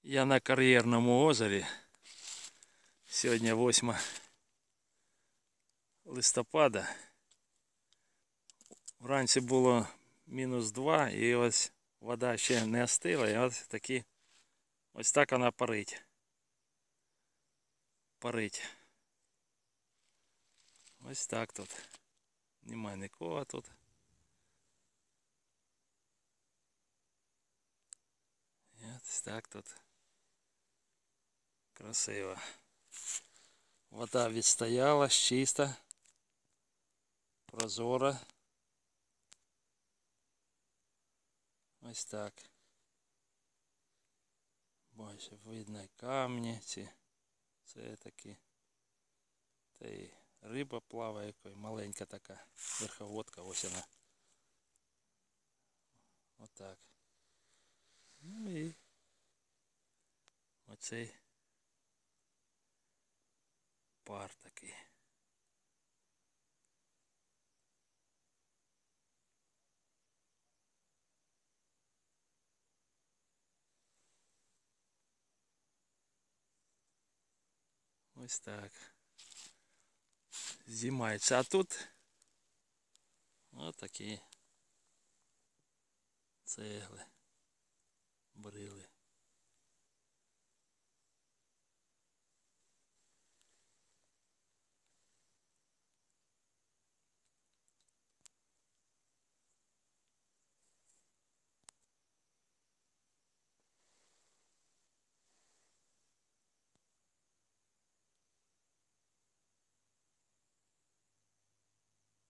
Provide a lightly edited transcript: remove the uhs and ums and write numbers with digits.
Я на кар'єрному озері. Сьогодні 8 листопада. Вранці було -2 і ось вода ще не остила. І ось так вона парить. Ось так тут. Немає нікого тут. І ось так тут. Красиво. Вода відстояла, чиста, прозора. Ось так. Бачите, видно камні ці. Це такі. Та й риба плаває, маленька така. Верховодка, ось вона. Отак. Ну і оцей пар такий. Ось так. Знімається. А тут ось такі цегли, брили.